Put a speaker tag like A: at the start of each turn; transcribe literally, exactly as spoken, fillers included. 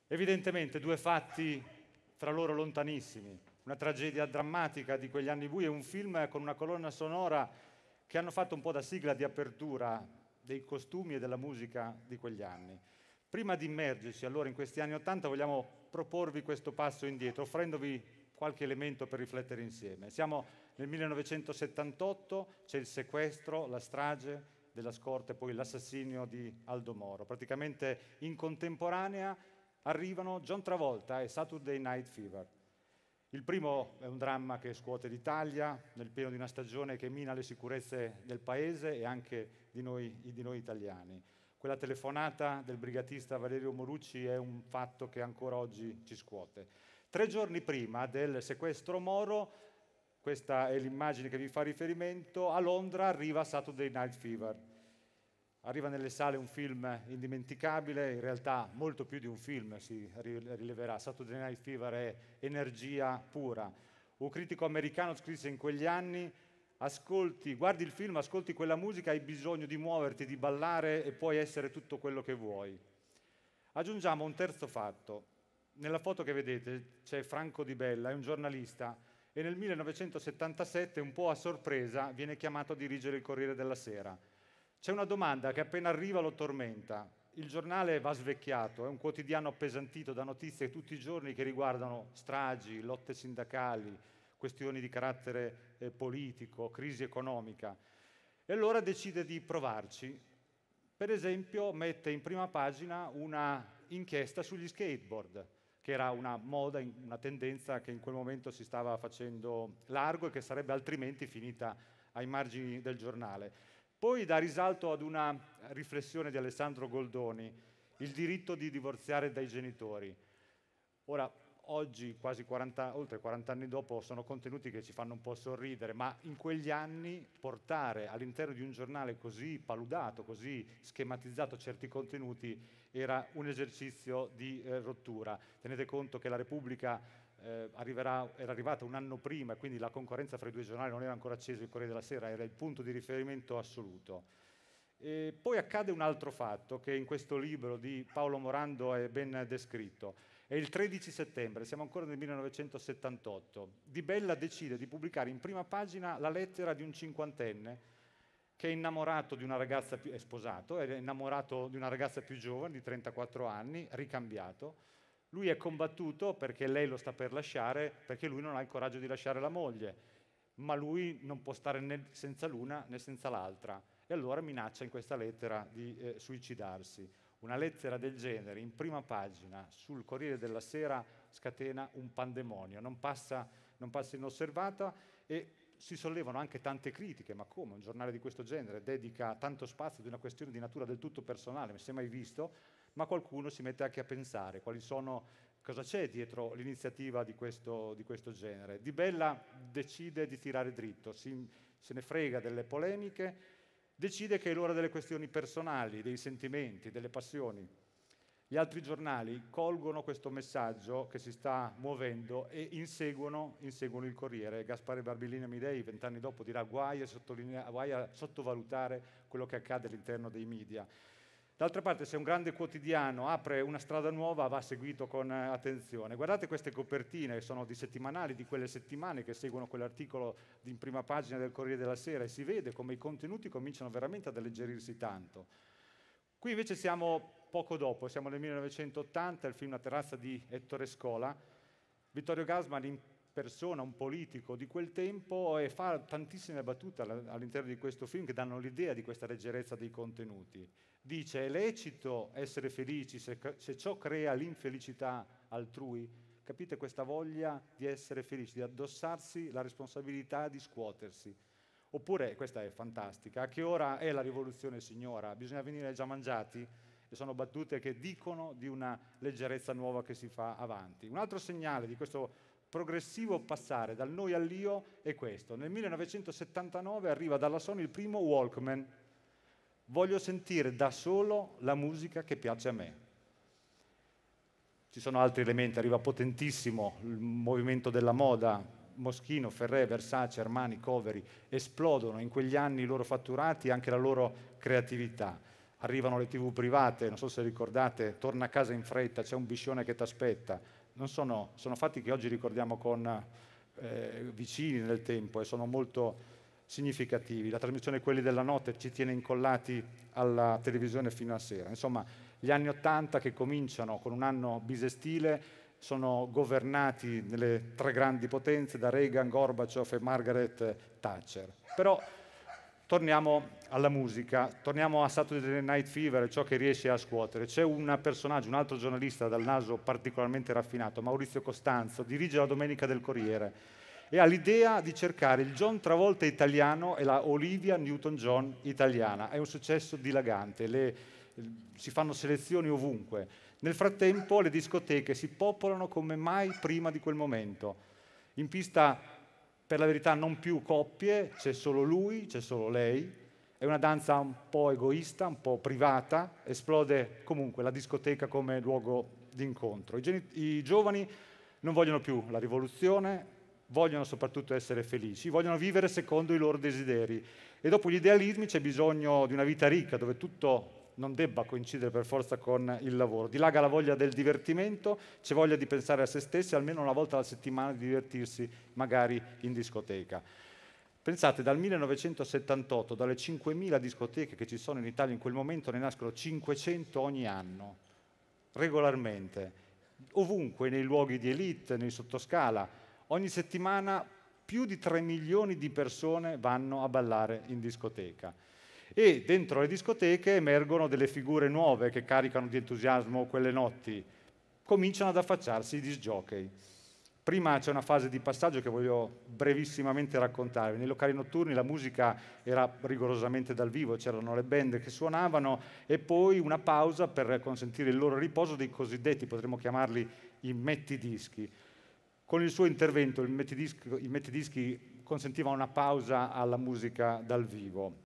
A: Evidentemente due fatti tra loro lontanissimi, una tragedia drammatica di quegli anni bui e un film con una colonna sonora che hanno fatto un po' da sigla di apertura dei costumi e della musica di quegli anni. Prima di immergerci allora in questi anni Ottanta vogliamo proporvi questo passo indietro, offrendovi qualche elemento per riflettere insieme. Siamo nel millenovecentosettantotto, c'è il sequestro, la strage della scorta e poi l'assassinio di Aldo Moro. Praticamente in contemporanea arrivano John Travolta e Saturday Night Fever. Il primo è un dramma che scuote l'Italia nel pieno di una stagione che mina le sicurezze del paese e anche di noi, di noi italiani. Quella telefonata del brigatista Valerio Morucci è un fatto che ancora oggi ci scuote. Tre giorni prima del sequestro Moro, questa è l'immagine che vi fa riferimento, a Londra arriva Saturday Night Fever. Arriva nelle sale un film indimenticabile, in realtà molto più di un film si rileverà. Saturday Night Fever è energia pura. Un critico americano scrisse in quegli anni: ascolti, guardi il film, ascolti quella musica, hai bisogno di muoverti, di ballare e puoi essere tutto quello che vuoi. Aggiungiamo un terzo fatto. Nella foto che vedete c'è Franco Di Bella, è un giornalista, e nel millenovecentosettantasette, un po' a sorpresa, viene chiamato a dirigere il Corriere della Sera. C'è una domanda che appena arriva lo tormenta. Il giornale va svecchiato, è un quotidiano appesantito da notizie tutti i giorni che riguardano stragi, lotte sindacali, questioni di carattere eh, politico, crisi economica. E allora decide di provarci. Per esempio mette in prima pagina una inchiesta sugli skateboard, che era una moda, una tendenza che in quel momento si stava facendo largo e che sarebbe altrimenti finita ai margini del giornale. Poi dà risalto ad una riflessione di Alessandro Goldoni, il diritto di divorziare dai genitori. Ora, oggi, quasi quaranta, oltre quaranta anni dopo, sono contenuti che ci fanno un po' sorridere, ma in quegli anni portare all'interno di un giornale così paludato, così schematizzato certi contenuti era un esercizio di eh, rottura. Tenete conto che la Repubblica Eh, arriverà, era arrivata un anno prima, quindi la concorrenza fra i due giornali non era ancora acceso, il Corriere della Sera era il punto di riferimento assoluto. E poi accade un altro fatto che in questo libro di Paolo Morando è ben descritto. È il tredici settembre, siamo ancora nel millenovecentosettantotto. Di Bella decide di pubblicare in prima pagina la lettera di un cinquantenne che è innamorato di una ragazza più, è sposato, è innamorato di una ragazza più giovane, di trentaquattro anni, ricambiato. Lui è combattuto perché lei lo sta per lasciare, perché lui non ha il coraggio di lasciare la moglie, ma lui non può stare né senza l'una né senza l'altra. E allora minaccia in questa lettera di eh, suicidarsi. Una lettera del genere in prima pagina sul Corriere della Sera scatena un pandemonio, non passa, non passa inosservata e si sollevano anche tante critiche. Ma come un giornale di questo genere dedica tanto spazio ad una questione di natura del tutto personale, non si è mai visto? Ma qualcuno si mette anche a pensare quali sono, cosa c'è dietro l'iniziativa di questo, di questo genere. Di Bella decide di tirare dritto, si, se ne frega delle polemiche, decide che è l'ora delle questioni personali, dei sentimenti, delle passioni. Gli altri giornali colgono questo messaggio che si sta muovendo e inseguono, inseguono il Corriere. Gaspare Barbellini Amidei, vent'anni dopo, dirà guai a, guai a sottovalutare quello che accade all'interno dei media. D'altra parte, se un grande quotidiano apre una strada nuova, va seguito con attenzione. Guardate queste copertine, che sono di settimanali, di quelle settimane che seguono quell'articolo in prima pagina del Corriere della Sera, e si vede come i contenuti cominciano veramente ad alleggerirsi tanto. Qui invece siamo poco dopo, siamo nel millenovecentottanta, il film La terrazza di Ettore Scola. Vittorio Gassman in persona, un politico di quel tempo, e fa tantissime battute all'interno di questo film che danno l'idea di questa leggerezza dei contenuti. Dice: è lecito essere felici se, se ciò crea l'infelicità altrui? Capite questa voglia di essere felici, di addossarsi la responsabilità di scuotersi? Oppure, questa è fantastica, a che ora è la rivoluzione, signora? Bisogna venire già mangiati? E sono battute che dicono di una leggerezza nuova che si fa avanti. Un altro segnale di questo progressivo passare dal noi all'io è questo. Nel millenovecentosettantanove arriva dalla Sony il primo Walkman. Voglio sentire da solo la musica che piace a me. Ci sono altri elementi, arriva potentissimo il movimento della moda. Moschino, Ferré, Versace, Armani, Coveri esplodono in quegli anni i loro fatturati e anche la loro creatività. arrivano le tivù private, non so se ricordate, torna a casa in fretta, c'è un biscione che ti aspetta. Non sono, sono fatti che oggi ricordiamo con eh, vicini nel tempo e sono molto significativi. La trasmissione Quelli della notte ci tiene incollati alla televisione fino a sera. Insomma, gli anni Ottanta che cominciano con un anno bisestile sono governati nelle tre grandi potenze da Reagan, Gorbaciov e Margaret Thatcher. Però torniamo alla musica, torniamo a Saturday Night Fever, ciò che riesce a scuotere. C'è un personaggio, un altro giornalista dal naso particolarmente raffinato, Maurizio Costanzo, dirige la Domenica del Corriere e ha l'idea di cercare il John Travolta italiano e la Olivia Newton-John italiana. È un successo dilagante, le, si fanno selezioni ovunque. Nel frattempo le discoteche si popolano come mai prima di quel momento. In pista, per la verità, non più coppie, c'è solo lui, c'è solo lei. È una danza un po' egoista, un po' privata, esplode comunque la discoteca come luogo di incontro. I, geni- i giovani non vogliono più la rivoluzione, vogliono soprattutto essere felici, vogliono vivere secondo i loro desideri. E dopo gli idealismi c'è bisogno di una vita ricca, dove tutto non debba coincidere per forza con il lavoro. Dilaga la voglia del divertimento, c'è voglia di pensare a se stessi, almeno una volta alla settimana di divertirsi, magari in discoteca. Pensate, dal millenovecentosettantotto, dalle cinquemila discoteche che ci sono in Italia in quel momento, ne nascono cinquecento ogni anno, regolarmente, ovunque, nei luoghi di elite, nei sottoscala. Ogni settimana più di tre milioni di persone vanno a ballare in discoteca. E dentro le discoteche emergono delle figure nuove che caricano di entusiasmo quelle notti. Cominciano ad affacciarsi i disc jockey. Prima c'è una fase di passaggio che voglio brevissimamente raccontarvi. Nei locali notturni la musica era rigorosamente dal vivo, c'erano le band che suonavano e poi una pausa per consentire il loro riposo dei cosiddetti, potremmo chiamarli i mettidischi. Con il suo intervento i mettidischi, i mettidischi consentivano una pausa alla musica dal vivo.